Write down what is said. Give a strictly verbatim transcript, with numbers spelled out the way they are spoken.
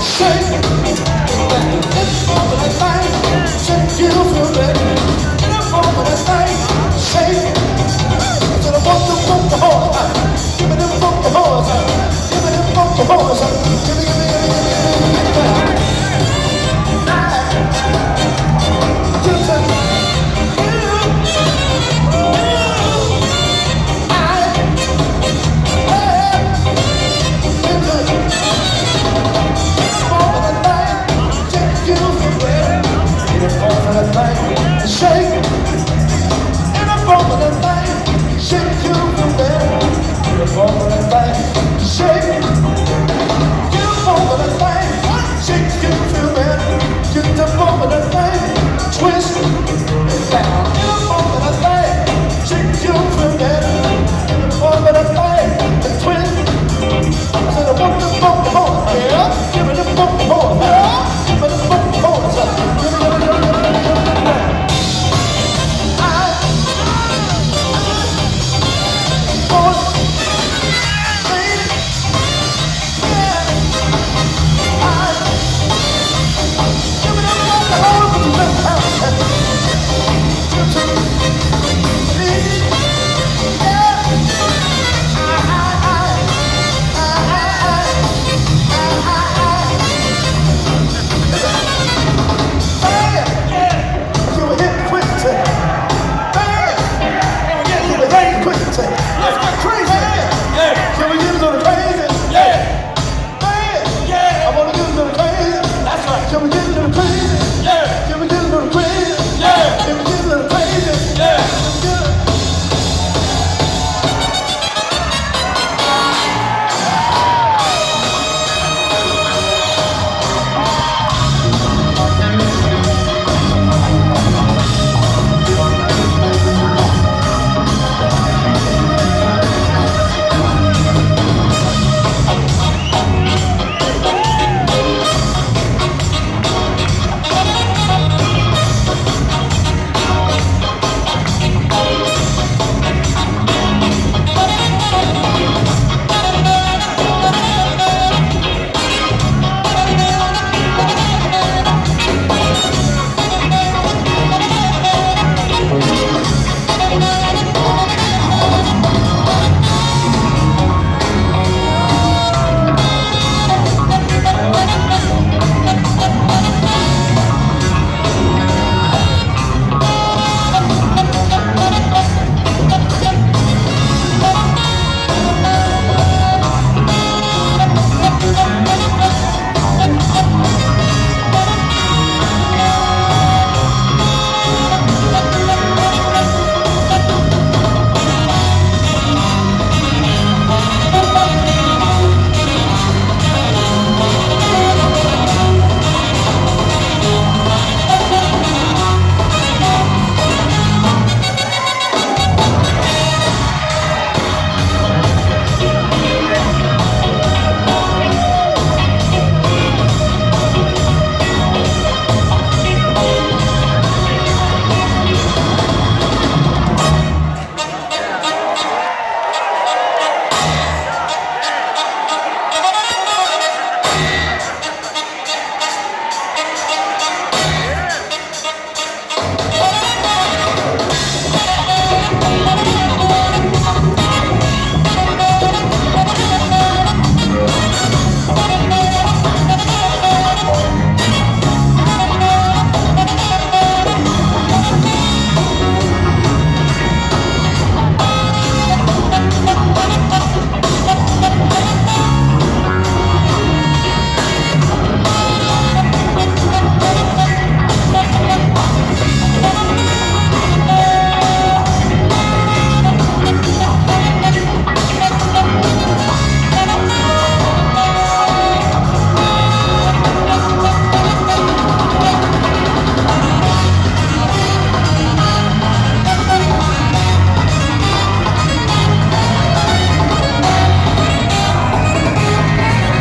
shake. It's more than a thing, shake you feel better. It's more than a thing, shake. So the one to pump the horse, give me the pump the horse, give me the pump the horse, give me, give me, give me, give me, give me. Shake in a moment of time, shake you from there. In a moment of time, shake in a moment of time, shake you from there. Just a moment of time, twist.